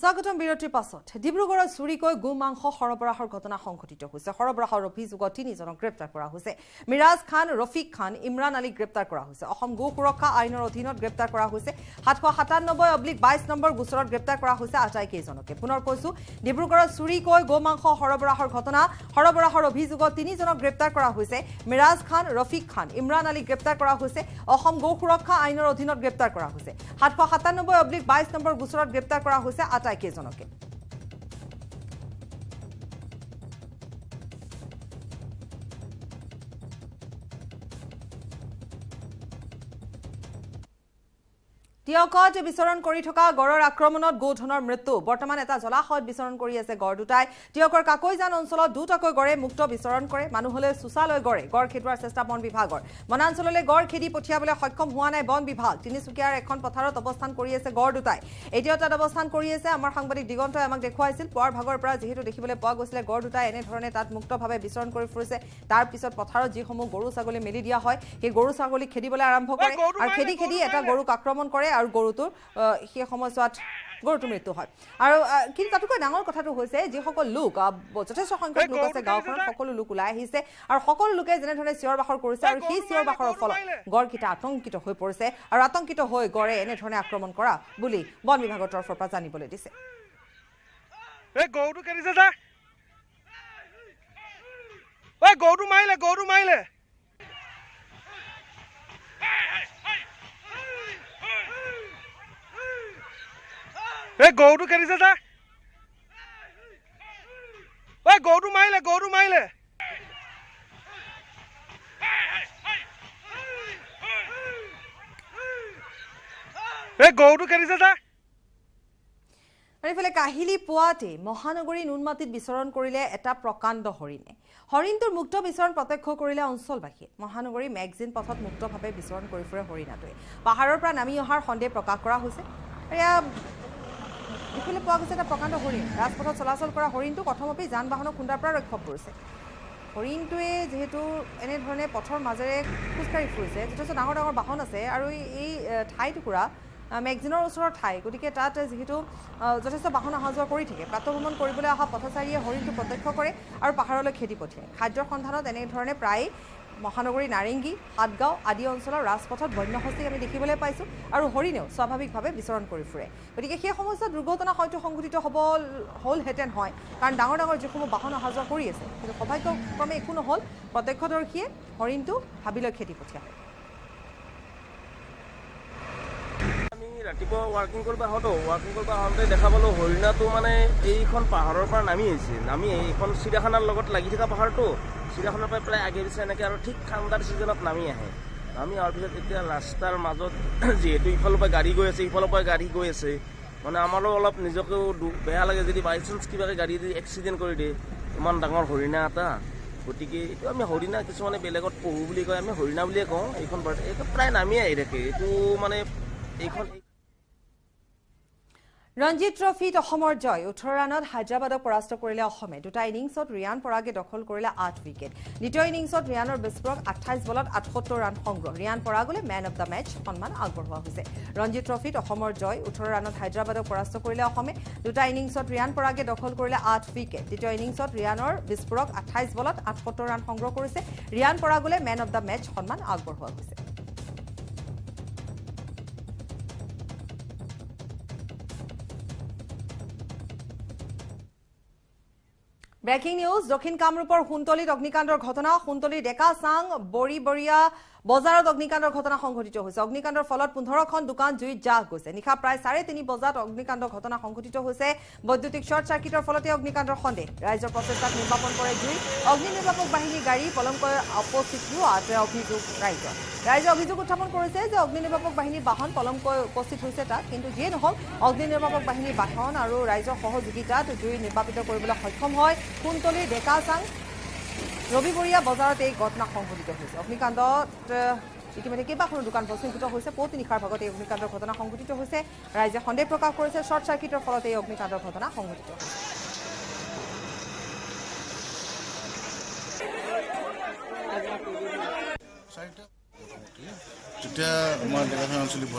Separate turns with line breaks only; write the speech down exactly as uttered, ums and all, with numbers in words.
স্বাগতম বিৰতিৰ পাছত ডিব্ৰুগড়ত চুৰিকৈ গো মাংস সৰবৰাহৰ ঘটনা সংঘটিত হৈছে সৰবৰাহৰ অভিযোগত তিনিজনক গ্ৰেপ্তাৰ কৰা হৈছে মিৰাজ খান ৰফিক খান ইমৰান আলী গ্ৰেপ্তাৰ কৰা হৈছে অসম গো সুৰক্ষা আইনৰ অধীনত গ্ৰেপ্তাৰ কৰা হৈছে সাতশ সাতানব্বৈ অব্লিক বাইশ নম্বৰ গোচৰত গ্ৰেপ্তাৰ কৰা হৈছে আটাইকেইজনকে পুনৰ কৈছো ডিব্ৰুগড়ত চুৰিকৈ গো মাংস সৰবৰাহৰ ঘটনা সৰবৰাহৰ অভিযোগত তিনিজনক গ্ৰেপ্তাৰ কৰা হৈছে মিৰাজ খান ৰফিক খান ইমৰান আলী গ্ৰেপ্তাৰ কৰা হৈছে অসম গো সুৰক্ষা আইনৰ অধীনত গ্ৰেপ্তাৰ কৰা হৈছে সাতশ সাতানব্বৈ অব্লিক বাইশ নম্বৰ গোচৰত গ্ৰেপ্তাৰ কৰা হৈছে আটাইকেইজনকে টিয়কত বিচৰণ কৰি থকা গড়ৰ আক্ৰমণত গোধনৰ মৃত্যু বৰ্তমান এটা জলাশয়ত বিচৰণ কৰি আছে গড় দুটাই টিয়কৰ কাকৈজান অঞ্চলত দুটাকৈ গড়ে মুক্ত বিচৰণ কৰে মানুহলৈ সুচালৈ গড়ে গড় খেদুৱাৰ চেষ্টা বন বিভাগৰ বনাঞ্চললৈ গড় খেদি পঠিয়াবলৈ সক্ষম হোৱা নাই বন বিভাগ তিনিচুকীয়াৰ এখন পথাৰত অৱস্থান কৰি আছে গড় দুটাই এতিয়া তাত অৱস্থান কৰি আছে আমাৰ সাংবাদিক দিগন্তই আমাক দেখুৱাইছিল পুৱাৰ ভাগৰ পৰা যেহেতু দেখিবলৈ পোৱা গৈছিল গড় দুটাই এনে ধৰণে তাত মুক্তভাৱে বিচৰণ কৰি ফুৰিছে তাৰ পিছত পথাৰত যিসমূহ গৰু ছাগলী মেলি দিয়া হয় সেই গৰু ছাগলী খেদিবলৈ আৰম্ভ কৰে আৰু খেদি খেদি এটা গৰুক আক্ৰমণ কৰে আৰু গৰুটোৰ সেই সময়ছোৱাত গৰুটো মৃত্যু হয় আৰু কিন্তু তাতকৈ ডাঙৰ কথাটো হৈছে যিসকল লোক যথেষ্ট সংখ্যক লোক আছে গাঁওখনত সকলো লোক ওলাই আহিছে আৰু সকলো লোকে যেনেধৰণে চিঞৰ বাখৰ কৰিছে আৰু সেই চিঞৰ বাখৰৰ ফলত গড়কেইটা আতংকিত হৈ পৰিছে আৰু আতংকিত হৈ গড়ে এনেধৰণে আক্ৰমণ কৰা বুলি বন বিভাগৰ তৰফৰ পৰা জানিবলৈ দিছে
এই গৰুটো কেৰিছে যা ঐ গৰুটো মাৰিলে গৰুটো মাৰিলে এই গৰুটো কেৰিছে যা ঐ গৰুটো মাৰিলে গৰুটো মাৰিলে এই গৰুটো কেৰিছে যা
আৰিফালে কাহিলি পুৱাতে মহানগৰী নুনমাটিত বিচৰণ কৰিলে এটা প্ৰকাণ্ড হৰিণে হৰিণটোৰ মুক্ত বিচৰণ প্ৰত্যক্ষ কৰিলে অঞ্চলবাসীয়ে মহানগৰী মেগজিন পথত মুক্তভাৱে বিচৰণ কৰি ফুৰে হৰিণাটোৱে পাহাৰৰ পৰা নামি অহাৰ সন্দেহ প্ৰকাশ কৰা হৈছে এয়া ইফালে পোৱা গৈছে এটা প্ৰকাণ্ড হৰিণ ৰাজপথত চলাচল কৰা হৰিণটো প্ৰথমতে যান বাহনৰ খুন্দাৰ পৰা ৰক্ষা পৰিছে হৰিণটোৱে যিহেতু এনেধৰণে পথৰ মাজেৰে খোজকাঢ়ি ফুৰিছে যথেষ্ট ডাঙৰ ডাঙৰ বাহন আছে আৰু এই ঠাইটুকুৰা মেগজিনৰ ওচৰৰ ঠাই গতিকে তাত যিহেতু যথেষ্ট বাহন অহা যোৱা কৰি থাকে প্ৰাতঃভ্ৰমণ কৰিবলৈ অহা পথচাৰীয়ে হৰিণটো প্ৰত্যক্ষ কৰে আৰু পাহাৰলৈ খেদি পঠিয়ায় খাদ্যৰ সন্ধানত এনেধৰণে প্ৰায় মহানগৰী নাৰেংগী হাতগাঁও আদি অঞ্চলৰ ৰাজপথত বন্যহস্তীক আমি দেখিবলৈ পাইছোঁ আৰু হৰিণেও স্বাভাৱিকভাৱে বিচৰণ কৰি ফুৰে গতিকে সেই সমস্যাত দুৰ্ঘটনা হয়তো সংঘটিত হ'ব হ'লহেঁতেন হয় কাৰণ ডাঙৰ ডাঙৰ যিসমূহ বাহন অহা যোৱা কৰি আছে কিন্তু সৌভাগ্যক্ৰমে একো নহ'ল প্ৰত্যক্ষদৰ্শীয়ে হৰিণটো হাবিলৈ খেদি পঠিয়ালে
ৰাতিপুৱা ৱাকিং কৰিব আহোঁতো ৱাকিং কৰিব আহোঁতে দেখা পালোঁ হৰিণাটো মানে এইখন পাহাৰৰ পৰা নামি আহিছে নামি এইখন চিৰিয়াখানাৰ লগত লাগি থকা পাহাৰটো চিৰিয়াখানাৰ পৰা প্ৰায় আগে পিছে এনেকৈ আৰু ঠিক ঠাণ্ডাৰ ছিজনত নামি আহে নামি অহাৰ পিছত এতিয়া ৰাস্তাৰ মাজত যিহেতু ইফালৰ পৰা গাড়ী গৈ আছে ইফালৰ পৰা গাড়ী গৈ আছে মানে আমাৰো অলপ নিজকেও বেয়া লাগে যদি বাই চান্স কিবাকৈ গাড়ী যদি এক্সিডেণ্ট কৰি দিয়ে ইমান ডাঙৰ হৰিণা এটা গতিকে এইটো আমি হৰিণা কিছুমানে বেলেগত পহু বুলি কয় আমি হৰিণা বুলিয়ে কওঁ এইখন এইটো প্ৰায় নামি আহি থাকে এইটো মানে এইখন
ৰঞ্জি ট্ৰফিত অসমৰ জয় ওঠৰ ৰানত হায়দৰাবাদক পৰাস্ত কৰিলে অসমে দুটা ইনিংছত ৰিয়ান পৰাগে দখল কৰিলে আঠ উইকেট দ্বিতীয় ইনিংছত ৰিয়ানৰ বিস্ফোৰক আঠাইছ বলত আঠসত্তৰ ৰান সংগ্ৰহ ৰিয়ান পৰাগলৈ মেন অব দ্য মেচ সন্মান আগবঢ়োৱা হৈছে ৰঞ্জি ট্ৰফিত অসমৰ জয় ওঠৰ ৰানত হায়দৰাবাদক পৰাস্ত কৰিলে অসমে দুটা ইনিংছত ৰিয়ান পৰাগে দখল কৰিলে আঠ উইকেট দ্বিতীয় ইনিংছত ৰিয়ানৰ বিস্ফোৰক আঠাইছ বলত আঠসত্তৰ ৰান সংগ্ৰহ কৰিছে ৰিয়ান পৰাগলৈ মেন অব দ্য মেচ সন্মান আগবঢ়োৱা হৈছে ব্ৰেকিং নিউজ দক্ষিণ কামৰূপৰ সোণতলীত অগ্নিকাণ্ডৰ ঘটনা সোণতলীৰ ডেকা চাং বৰিবৰীয়া বজাৰত অগ্নিকাণ্ডৰ ঘটনা সংঘটিত হৈছে অগ্নিকাণ্ডৰ ফলত পোন্ধৰখন দোকান জুইত জাহ গৈছে নিশা প্ৰায় চাৰে তিনি বজাত অগ্নিকাণ্ডৰ ঘটনা সংঘটিত হৈছে বৈদ্যুতিক শ্বৰ্ট চাৰ্কিটৰ ফলতে অগ্নিকাণ্ডৰ সন্দেহ ৰাইজৰ প্ৰচেষ্টাত নিৰ্বাপন কৰে জুই অগ্নি নিৰ্বাপক বাহিনীৰ গাড়ী পলমকৈ উপস্থিত হোৱাত অভিযোগ ৰাইজৰ ৰাইজে অভিযোগ উত্থাপন কৰিছে যে অগ্নি নিৰ্বাপক বাহিনীৰ বাহন পলমকৈ উপস্থিত হৈছে তাত কিন্তু যিয়ে নহওক অগ্নি নিৰ্বাপক বাহিনীৰ বাহন আৰু ৰাইজৰ সহযোগিতাত জুই নিৰ্বাপিত কৰিবলৈ সক্ষম হয় সোণতলীৰ ডেকা চাং ৰবিবৰীয়া বজাৰত এই ঘটনা সংঘটিত হৈছে অগ্নিকাণ্ডত ইতিমধ্যে কেইবাখনো দোকান ভস্মীভূত হৈছে পুৱতি নিশাৰ ভাগত এই অগ্নিকাণ্ডৰ ঘটনা সংঘটিত হৈছে ৰাইজে সন্দেহ প্ৰকাশ কৰিছে শ্বৰ্ট চাৰ্কিটৰ ফলত এই অগ্নিকাণ্ডৰ ঘটনা সংঘটিত হৈছে